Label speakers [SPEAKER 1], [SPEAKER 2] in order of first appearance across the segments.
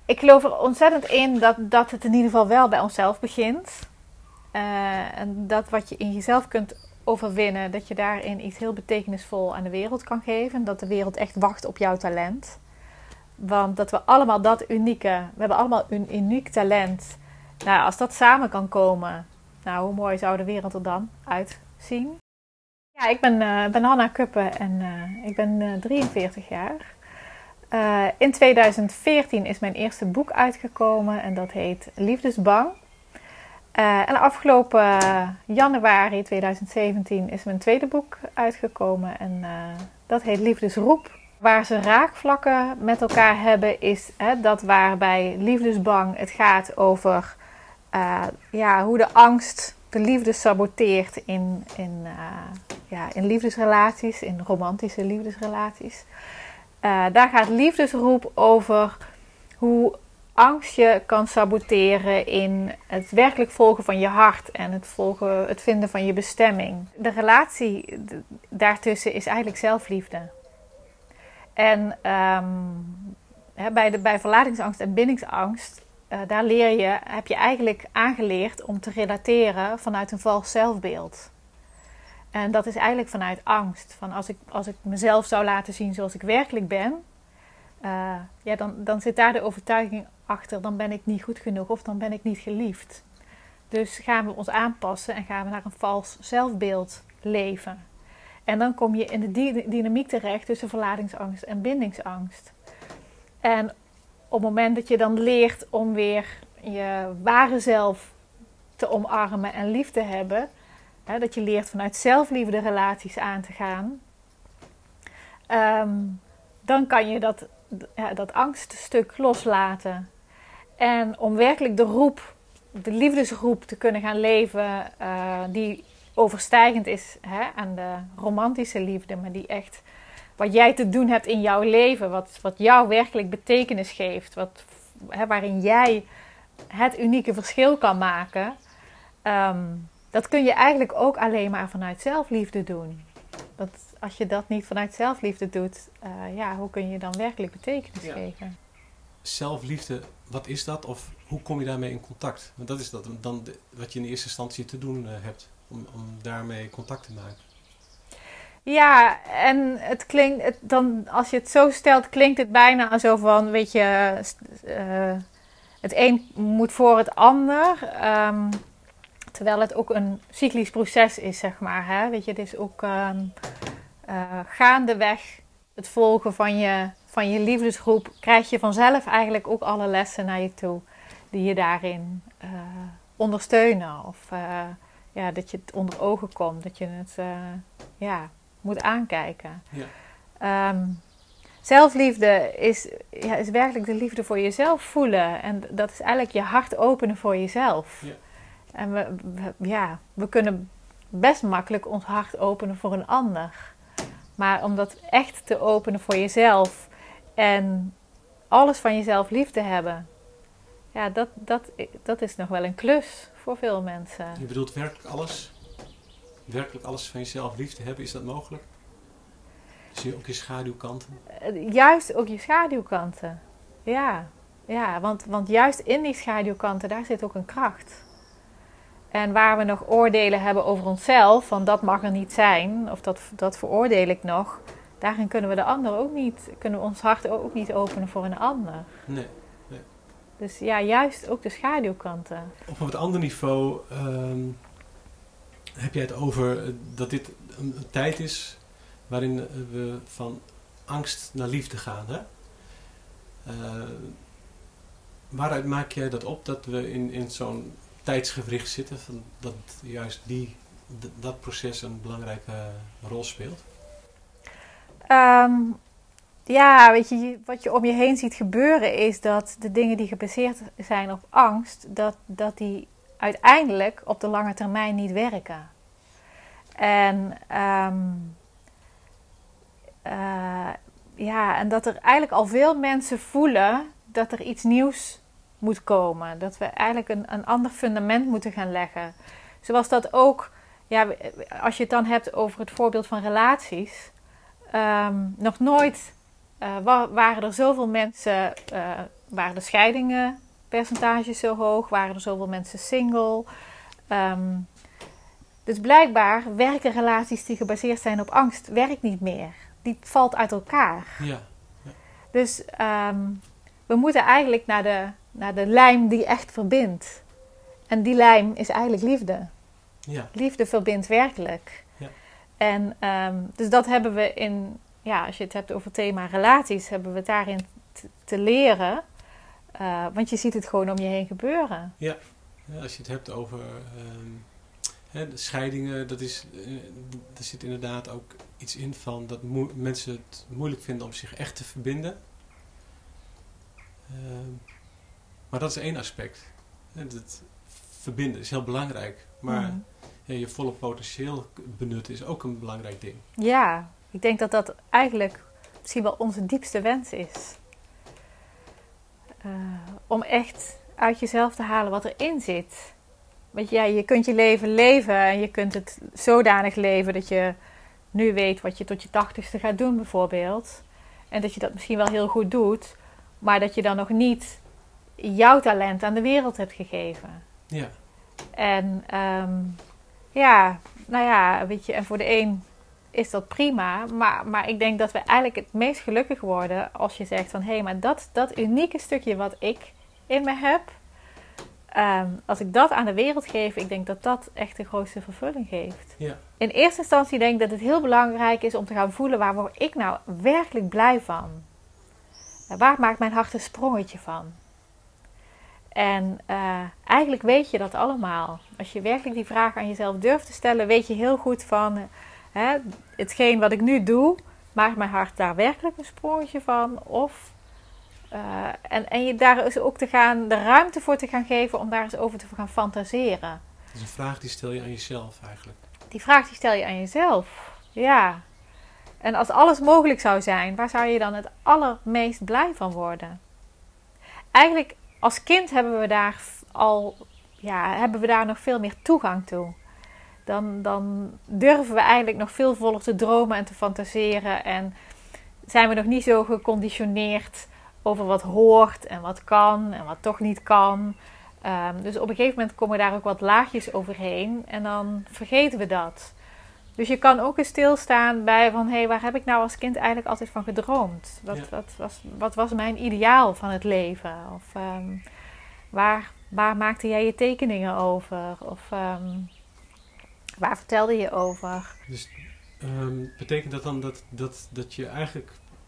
[SPEAKER 1] Ik geloof er ontzettend in dat het in ieder geval wel bij onszelf begint. En dat wat je in jezelf kunt overwinnen, dat je daarin iets heel betekenisvol aan de wereld kan geven. Dat de wereld echt wacht op jouw talent. Want dat we allemaal we hebben allemaal een uniek talent. Nou, als dat samen kan komen, nou, hoe mooi zou de wereld er dan uitzien? Ja, ik ben Hanna Kuppen en ik ben 43 jaar. In 2014 is mijn eerste boek uitgekomen en dat heet Liefdesbang. En afgelopen januari 2017 is mijn tweede boek uitgekomen en dat heet Liefdesroep. Waar ze raakvlakken met elkaar hebben is dat waarbij liefdesbang het gaat over hoe de angst de liefde saboteert in liefdesrelaties, in romantische liefdesrelaties. Daar gaat liefdesroep over hoe angst je kan saboteren in het werkelijk volgen van je hart en het vinden van je bestemming. De relatie daartussen is eigenlijk zelfliefde. En bij verlatingsangst en bindingsangst, daar heb je eigenlijk aangeleerd om te relateren vanuit een vals zelfbeeld. En dat is eigenlijk vanuit angst. Van als ik mezelf zou laten zien zoals ik werkelijk ben, dan zit daar de overtuiging achter, dan ben ik niet goed genoeg of dan ben ik niet geliefd. Dus gaan we ons aanpassen en gaan we naar een vals zelfbeeld leven. En dan kom je in de dynamiek terecht tussen verlatingsangst en bindingsangst. En op het moment dat je dan leert om weer je ware zelf te omarmen en lief te hebben, dat je leert vanuit zelfliefde relaties aan te gaan, dan kan je dat angststuk loslaten. En om werkelijk de liefdesroep te kunnen gaan leven, die overstijgend is aan de romantische liefde, maar die echt wat jij te doen hebt in jouw leven, wat jou werkelijk betekenis geeft, waarin jij het unieke verschil kan maken, dat kun je eigenlijk ook alleen maar vanuit zelfliefde doen. Als je dat niet vanuit zelfliefde doet, hoe kun je dan werkelijk betekenis geven?
[SPEAKER 2] Zelfliefde, wat is dat? Of hoe kom je daarmee in contact? Want dat is wat je in eerste instantie te doen hebt, om daarmee contact te maken.
[SPEAKER 1] Ja, en het klinkt, als je het zo stelt, klinkt het bijna zo van, weet je, het een moet voor het ander. Terwijl het ook een cyclisch proces is, zeg maar. Hè? Weet je, het is ook gaandeweg het volgen van je liefdesgroep, krijg je vanzelf eigenlijk ook alle lessen naar je toe die je daarin ondersteunen. Of dat je het onder ogen komt, dat je het moet aankijken. Ja. Zelfliefde is werkelijk de liefde voor jezelf voelen. En dat is eigenlijk je hart openen voor jezelf. Ja. En we kunnen best makkelijk ons hart openen voor een ander. Maar om dat echt te openen voor jezelf en alles van jezelf lief te hebben, dat is nog wel een klus voor veel mensen.
[SPEAKER 2] Je bedoelt werkelijk alles van jezelf lief te hebben, is dat mogelijk? Zie je ook je schaduwkanten?
[SPEAKER 1] Juist ook je schaduwkanten. Ja, want juist in die schaduwkanten, daar zit ook een kracht. En waar we nog oordelen hebben over onszelf, van dat mag er niet zijn, of dat veroordeel ik nog, daarin kunnen we ons hart ook niet openen voor een ander.
[SPEAKER 2] Nee.
[SPEAKER 1] Dus juist ook de schaduwkanten.
[SPEAKER 2] Op een wat ander niveau heb jij het over dat dit een tijd is waarin we van angst naar liefde gaan. Hè? Waaruit maak jij dat op dat we in zo'n tijdsgewricht zitten, van dat juist dat proces een belangrijke rol speelt?
[SPEAKER 1] Weet je, wat je om je heen ziet gebeuren is dat de dingen die gebaseerd zijn op angst, dat die uiteindelijk op de lange termijn niet werken. En en dat er eigenlijk al veel mensen voelen dat er iets nieuws moet komen. Dat we eigenlijk een ander fundament moeten gaan leggen. Zoals dat ook, als je het dan hebt over het voorbeeld van relaties. Nog nooit waren er zoveel mensen waren de scheidingenpercentages zo hoog, waren er zoveel mensen single. Dus blijkbaar werken relaties die gebaseerd zijn op angst, werkt niet meer. Die valt uit elkaar.
[SPEAKER 2] Ja.
[SPEAKER 1] Dus we moeten eigenlijk naar de lijm die echt verbindt. En die lijm is eigenlijk liefde.
[SPEAKER 2] Ja.
[SPEAKER 1] Liefde verbindt werkelijk.
[SPEAKER 2] Ja.
[SPEAKER 1] En dus dat hebben we als je het hebt over het thema relaties, hebben we het daarin te leren. Want je ziet het gewoon om je heen gebeuren.
[SPEAKER 2] Ja, als je het hebt over de scheidingen, er zit inderdaad ook iets in van dat mensen het moeilijk vinden om zich echt te verbinden. Maar dat is één aspect. Het verbinden is heel belangrijk. Maar je volle potentieel benutten is ook een belangrijk ding.
[SPEAKER 1] Ja, ik denk dat dat eigenlijk misschien wel onze diepste wens is. Om echt uit jezelf te halen wat erin zit. Want ja, je kunt je leven leven en je kunt het zodanig leven dat je nu weet wat je tot je 80ste gaat doen bijvoorbeeld. En dat je dat misschien wel heel goed doet, maar dat je dan nog niet jouw talent aan de wereld hebt gegeven.
[SPEAKER 2] Ja.
[SPEAKER 1] En weet je, en voor de een is dat prima, maar ik denk dat we eigenlijk het meest gelukkig worden als je zegt van hé, maar dat unieke stukje wat ik in me heb, als ik dat aan de wereld geef, ik denk dat dat echt de grootste vervulling geeft.
[SPEAKER 2] Ja.
[SPEAKER 1] In eerste instantie denk ik dat het heel belangrijk is om te gaan voelen waar word ik nou werkelijk blij van? Waar maakt mijn hart een sprongetje van? En eigenlijk weet je dat allemaal. Als je werkelijk die vraag aan jezelf durft te stellen, weet je heel goed van hetgeen wat ik nu doe, maakt mijn hart daar werkelijk een sprongetje van? Of en je daar eens ook de ruimte voor te gaan geven om daar eens over te gaan fantaseren.
[SPEAKER 2] Dat is een vraag die stel je aan jezelf eigenlijk.
[SPEAKER 1] Die vraag die stel je aan jezelf. Ja. En als alles mogelijk zou zijn, waar zou je dan het allermeest blij van worden? Eigenlijk als kind hebben we daar nog veel meer toegang toe. Dan durven we eigenlijk nog veel voller te dromen en te fantaseren. En zijn we nog niet zo geconditioneerd over wat hoort en wat kan en wat toch niet kan. Dus op een gegeven moment komen daar ook wat laagjes overheen en dan vergeten we dat. Dus je kan ook eens stilstaan bij van hé, waar heb ik nou als kind eigenlijk altijd van gedroomd? Wat was mijn ideaal van het leven? Of waar maakte jij je tekeningen over? Of waar vertelde je over?
[SPEAKER 2] Dus betekent dat dan dat je eigenlijk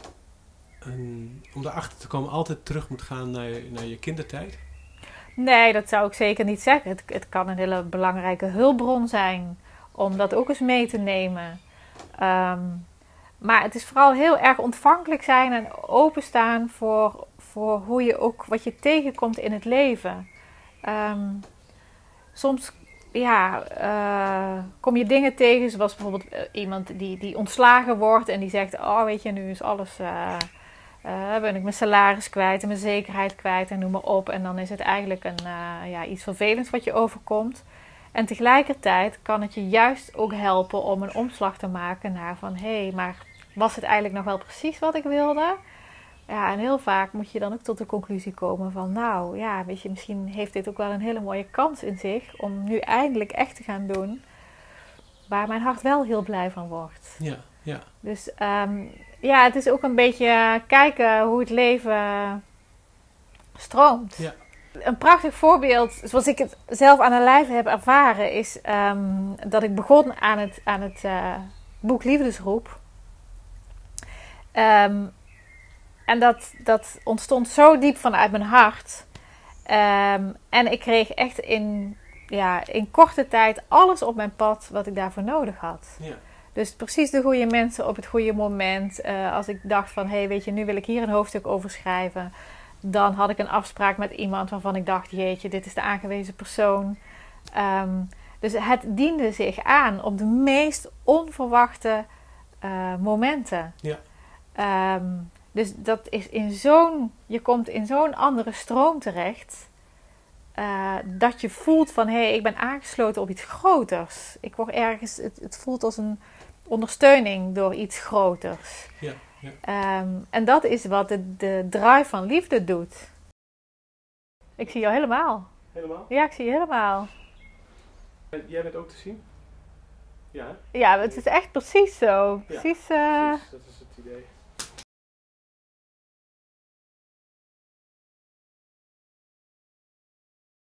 [SPEAKER 2] om daarachter te komen altijd terug moet gaan naar je kindertijd?
[SPEAKER 1] Nee, dat zou ik zeker niet zeggen. Het kan een hele belangrijke hulpbron zijn om dat ook eens mee te nemen. Maar het is vooral heel erg ontvankelijk zijn en openstaan voor hoe je ook wat je tegenkomt in het leven. Soms kom je dingen tegen, zoals bijvoorbeeld iemand die ontslagen wordt en die zegt, oh weet je, nu is alles, ben ik mijn salaris kwijt en mijn zekerheid kwijt en noem maar op. En dan is het eigenlijk iets vervelends wat je overkomt. En tegelijkertijd kan het je juist ook helpen om een omslag te maken naar van hé, maar was het eigenlijk nog wel precies wat ik wilde? Ja, en heel vaak moet je dan ook tot de conclusie komen van nou ja, weet je, misschien heeft dit ook wel een hele mooie kans in zich om nu eindelijk echt te gaan doen waar mijn hart wel heel blij van wordt.
[SPEAKER 2] Ja, ja.
[SPEAKER 1] Dus het is ook een beetje kijken hoe het leven stroomt. Ja. Een prachtig voorbeeld, zoals ik het zelf aan de lijve heb ervaren, is dat ik begon aan het boek Liefdesroep. En dat ontstond zo diep vanuit mijn hart. En ik kreeg echt in korte tijd alles op mijn pad wat ik daarvoor nodig had. Ja. Dus precies de goede mensen op het goede moment. Als ik dacht van, hé, weet je, nu wil ik hier een hoofdstuk over schrijven. Dan had ik een afspraak met iemand waarvan ik dacht, jeetje, dit is de aangewezen persoon. Dus het diende zich aan op de meest onverwachte momenten. Ja. Dus dat is je komt in zo'n andere stroom terecht. Dat je voelt van, hé, ik ben aangesloten op iets groters. Ik word ergens, het voelt als een ondersteuning door iets groters. Ja, ja. En dat is wat de drive van liefde doet. Ik zie jou helemaal.
[SPEAKER 2] Helemaal?
[SPEAKER 1] Ja, ik zie je helemaal.
[SPEAKER 2] En jij bent ook te zien? Ja, hè?
[SPEAKER 1] Ja, het is echt precies zo. Precies,
[SPEAKER 2] Precies, dat is het idee.